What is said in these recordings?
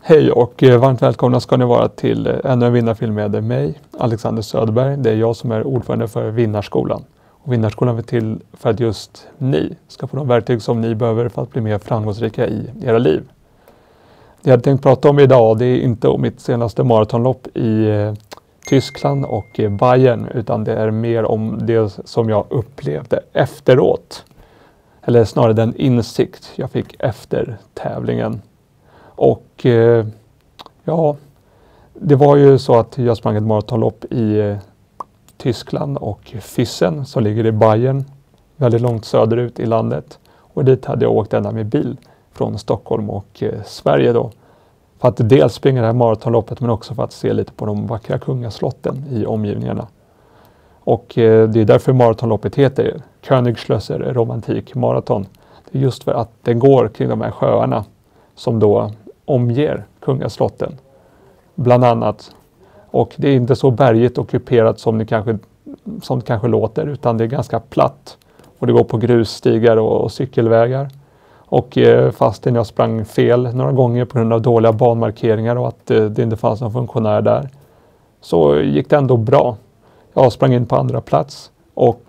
Hej och varmt välkomna ska ni vara till ännu en vinnarfilm med mig, Alexander Söderberg. Det är jag som är ordförande för Vinnarskolan. Och Vinnarskolan är till för att just ni ska få de verktyg som ni behöver för att bli mer framgångsrika i era liv. Det jag hade tänkt prata om idag, det är inte om mitt senaste maratonlopp i Tyskland och Bayern, utan det är mer om det som jag upplevde efteråt. Eller snarare den insikt jag fick efter tävlingen. Och ja, det var ju så att jag sprang ett maratonlopp i Tyskland och Füssen som ligger i Bayern, väldigt långt söderut i landet. Och dit hade jag åkt ända med bil från Stockholm och Sverige då. För att dels springa det här maratonloppet men också för att se lite på de vackra kungaslotten i omgivningarna. Och det är därför maratonloppet heter Königsschlösser Romantik Marathon. Det är just för att det går kring de här sjöarna som då omger kungaslotten, bland annat. Och det är inte så bergigt och kuperat som det kanske låter, utan det är ganska platt. Och det går på grusstigar och cykelvägar. Och fastän jag sprang fel några gånger på grund av dåliga banmarkeringar och att det inte fanns någon funktionär där, så gick det ändå bra. Jag sprang in på andra plats och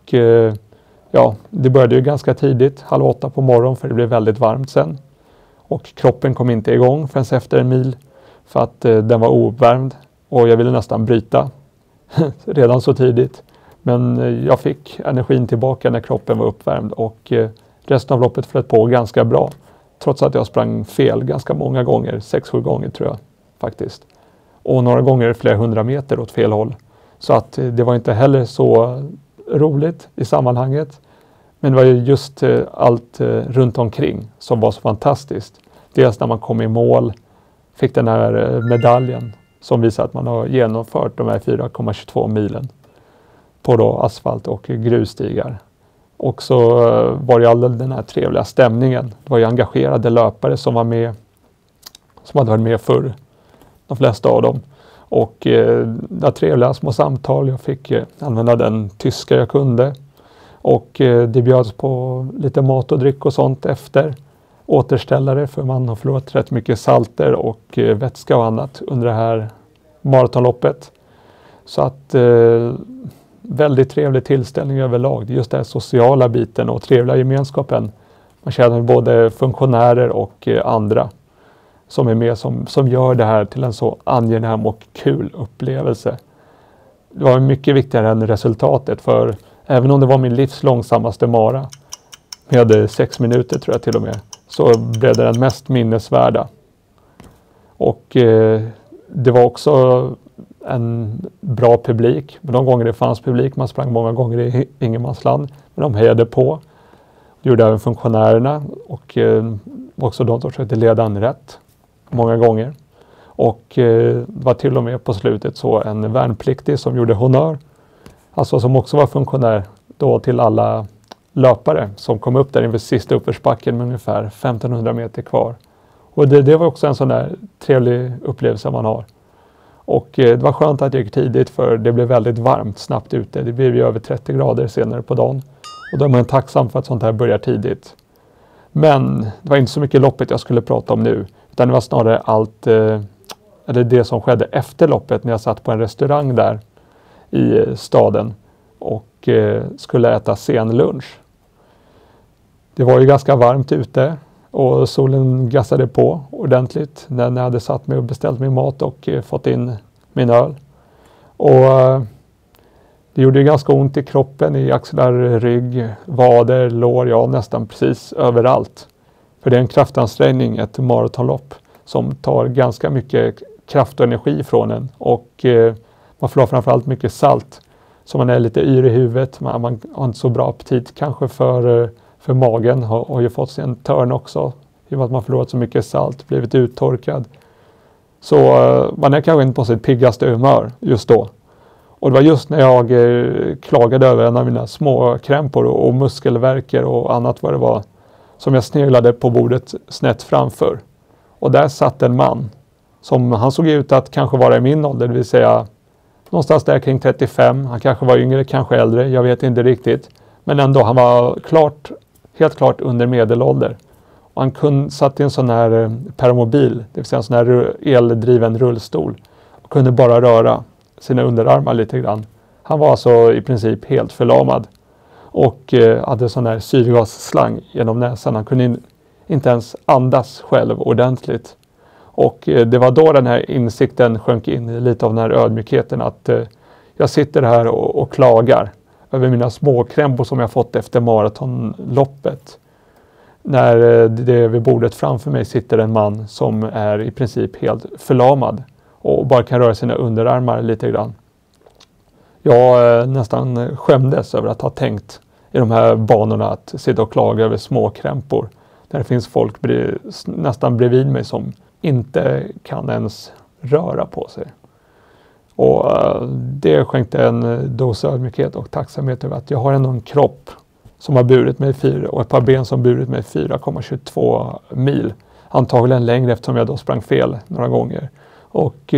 ja, det började ju ganska tidigt, 7:30 på morgonen, för det blev väldigt varmt sen. Och kroppen kom inte igång förrän efter en mil för att den var ouppvärmd och jag ville nästan bryta redan så tidigt. Men jag fick energin tillbaka när kroppen var uppvärmd och resten av loppet flöt på ganska bra. Trots att jag sprang fel ganska många gånger, 6-7 gånger tror jag faktiskt. Och några gånger flera 100 meter åt fel håll. Så att det var inte heller så roligt i sammanhanget. Men det var ju just allt runt omkring som var så fantastiskt. Dels när man kom i mål, fick den här medaljen som visar att man har genomfört de här 4,22 milen på då asfalt och grusstigar. Och så var det all den här trevliga stämningen. Det var ju engagerade löpare som var med, som hade varit med förr, de flesta av dem. Och det var trevliga små samtal, jag fick använda den tyska jag kunde. Och det bjöds på lite mat och dryck och sånt efter. Återställare, för man har förlorat rätt mycket salter och vätska och annat under det här maratonloppet. Så att väldigt trevlig tillställning överlag. Det är just den sociala biten och trevliga gemenskapen. Man känner både funktionärer och andra som är med som gör det här till en så angenäm och kul upplevelse. Det var mycket viktigare än resultatet, för även om det var min livs långsammaste mara, med 6 minuter tror jag till och med, så blev det den mest minnesvärda. Och det var också en bra publik. Men de gånger det fanns publik, man sprang många gånger i ingenmansland, men de hejade på. Det gjorde även funktionärerna och också de som försökte leda en rätt många gånger. Och det var till och med på slutet så en värnpliktig som gjorde honör, alltså som också var funktionär då, till alla löpare som kom upp där inför sista uppförsbacken med ungefär 1500 meter kvar. Och det var också en sån där trevlig upplevelse man har. Och det var skönt att jag gick tidigt, för det blev väldigt varmt snabbt ute. Det blev ju över 30 grader senare på dagen. Och då är man tacksam för att sånt här börjar tidigt. Men det var inte så mycket loppet jag skulle prata om nu, utan det var snarare allt, eller det som skedde efter loppet när jag satt på en restaurang där i staden och skulle äta sen lunch. Det var ju ganska varmt ute och solen gassade på ordentligt när jag hade satt mig och beställt min mat och fått in min öl. Och det gjorde ju ganska ont i kroppen, i axlar, rygg, vader, lår, ja nästan precis överallt. För det är en kraftansträngning, ett maratonlopp, som tar ganska mycket kraft och energi från en. Och man förlorar framförallt mycket salt. Så man är lite yr i huvudet, man har inte så bra aptit kanske för magen. Har ju fått sig en törn också, i och med att man förlorat så mycket salt, blivit uttorkad. Så man är kanske inte på sitt piggaste humör just då. Och det var just när jag klagade över en av mina små krämpor och muskelvärker och annat vad det var, som jag sneglade på bordet snett framför. Och där satt en man som han såg ut att kanske vara i min ålder, det vill säga någonstans där kring 35. Han kanske var yngre, kanske äldre, jag vet inte riktigt. Men ändå, han var helt klart under medelålder. Han satt i en sån här permobil, det vill säga en sån här eldriven rullstol. Och kunde bara röra sina underarmar lite grann. Han var alltså i princip helt förlamad. Och hade sån här syrgasslang genom näsan. Han kunde inte ens andas själv ordentligt. Och det var då den här insikten sjönk in i lite av den här ödmjukheten. Att jag sitter här och klagar över mina småkrämpor som jag fått efter maratonloppet. När det vid bordet framför mig sitter en man som är i princip helt förlamad. Och bara kan röra sina underarmar lite grann. Jag nästan skämdes över att ha tänkt i de här banorna att sitta och klaga över småkrämpor. Där det finns folk nästan bredvid mig som inte kan ens röra på sig. Och det skänkte en dos ödmjukhet och tacksamhet över att jag har ändå en kropp som har burit mig och ett par ben som burit mig 4,22 mil. Antagligen längre eftersom jag då sprang fel några gånger. Och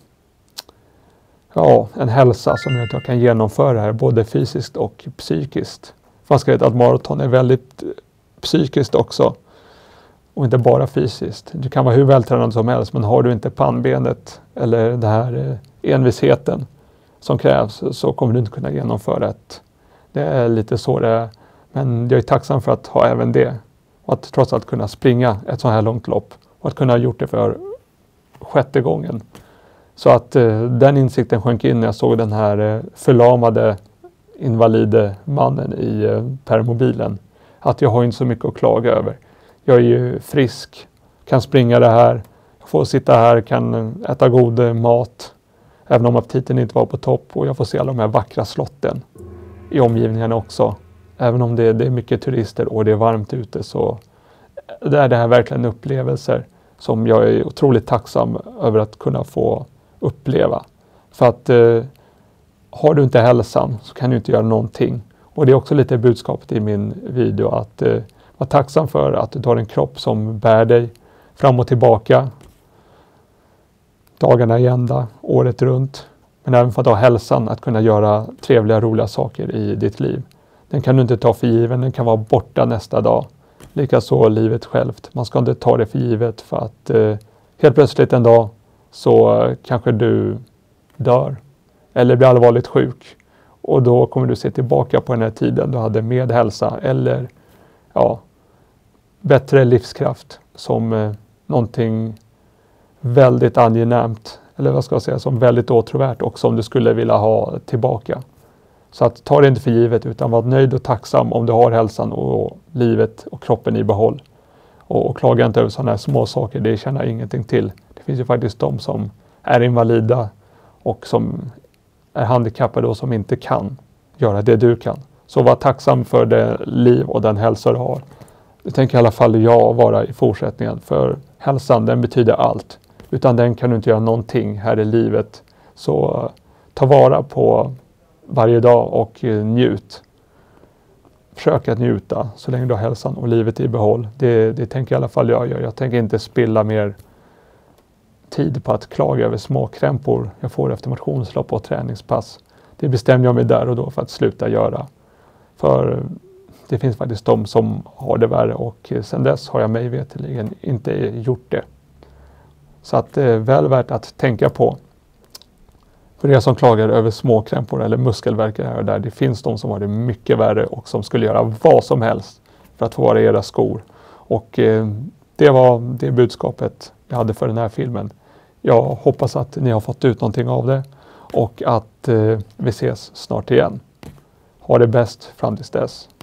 en hälsa som gör att jag kan genomföra det här både fysiskt och psykiskt. Man ska veta att maraton är väldigt psykiskt också. Och inte bara fysiskt. Du kan vara hur vältränad som helst, men har du inte pannbenet eller den här envisheten som krävs så kommer du inte kunna genomföra det. Det är lite så det är. Men jag är tacksam för att ha även det. Och att trots allt kunna springa ett så här långt lopp. Och att kunna ha gjort det för 6:e gången. Så att den insikten sjönk in när jag såg den här förlamade invalide mannen i permobilen. Att jag har inte så mycket att klaga över. Jag är ju frisk, kan springa det här, jag får sitta här, kan äta god mat. Även om aptiten inte var på topp och jag får se alla de här vackra slotten i omgivningen också. Även om det är mycket turister och det är varmt ute så är det här verkligen upplevelser som jag är otroligt tacksam över att kunna få uppleva. För att har du inte hälsan så kan du inte göra någonting. Och det är också lite budskapet i min video att vara tacksam för att du har en kropp som bär dig fram och tillbaka. Dagarna i ända, året runt. Men även för att ha hälsan att kunna göra trevliga, roliga saker i ditt liv. Den kan du inte ta för given, den kan vara borta nästa dag. Likaså livet självt. Man ska inte ta det för givet för att helt plötsligt en dag så kanske du dör. Eller blir allvarligt sjuk. Och då kommer du se tillbaka på den här tiden du hade med hälsa eller bättre livskraft som någonting väldigt angenämt. Eller vad ska jag säga, som väldigt åtråvärt och som du skulle vilja ha tillbaka. Så att ta det inte för givet utan var nöjd och tacksam om du har hälsan och livet och kroppen i behåll. Och klaga inte över sådana här små saker, det känner ingenting till. Det finns ju faktiskt de som är invalida och som är handikappade och som inte kan göra det du kan. Så var tacksam för det liv och den hälsa du har. Det tänker i alla fall jag vara i fortsättningen. För hälsan, den betyder allt. Utan den kan du inte göra någonting här i livet. Så ta vara på varje dag och njut. Försök att njuta så länge du har hälsan och livet i behåll. Det tänker i alla fall jag gör. Jag tänker inte spilla mer tid på att klaga över småkrämpor jag får efter motionslopp och träningspass. Det bestämde jag mig där och då för att sluta göra. För det finns faktiskt de som har det värre och sedan dess har jag mig veteligen inte gjort det. Så att det är väl värt att tänka på. För er som klagar över småkrämpor eller muskelvärk här och där, det finns de som har det mycket värre och som skulle göra vad som helst för att få vara i era skor. Och det var det budskapet jag hade för den här filmen. Jag hoppas att ni har fått ut någonting av det och att vi ses snart igen. Ha det bäst fram tills dess.